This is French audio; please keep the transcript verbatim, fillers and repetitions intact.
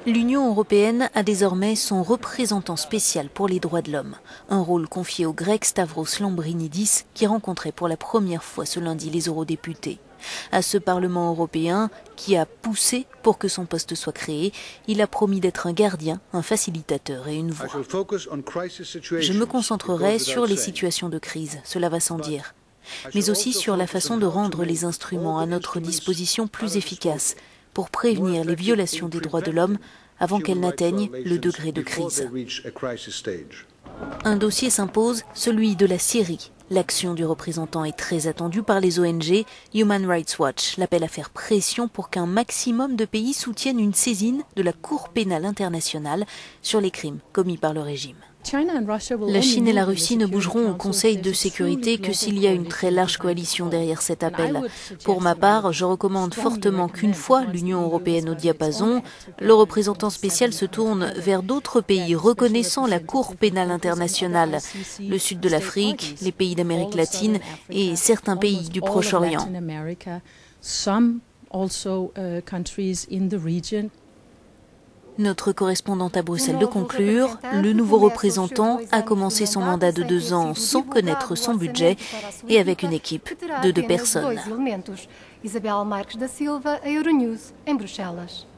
L'Union européenne a désormais son représentant spécial pour les droits de l'homme, un rôle confié au Grec Stavros Lambrinidis qui rencontrait pour la première fois ce lundi les eurodéputés. À ce Parlement européen, qui a poussé pour que son poste soit créé, il a promis d'être un gardien, un facilitateur et une voix. Je me concentrerai sur les situations de crise, cela va sans dire, mais aussi sur la façon de rendre les instruments à notre disposition plus efficaces pour prévenir les violations des droits de l'homme avant qu'elles n'atteignent le degré de crise. Un dossier s'impose, celui de la Syrie. L'action du représentant est très attendue par les O N G. Human Rights Watch l'appelle à faire pression pour qu'un maximum de pays soutiennent une saisine de la Cour pénale internationale sur les crimes commis par le régime. La Chine et la Russie ne bougeront au Conseil de sécurité que s'il y a une très large coalition derrière cet appel. Pour ma part, je recommande fortement qu'une fois l'Union européenne au diapason, le représentant spécial se tourne vers d'autres pays reconnaissant la Cour pénale internationale, le sud de l'Afrique, les pays d'Amérique latine et certains pays du Proche-Orient. Notre correspondante à Bruxelles de conclure, le nouveau représentant a commencé son mandat de deux ans sans connaître son budget et avec une équipe de deux personnes. Isabela Marques da Silva, Euronews, em Bruxelas.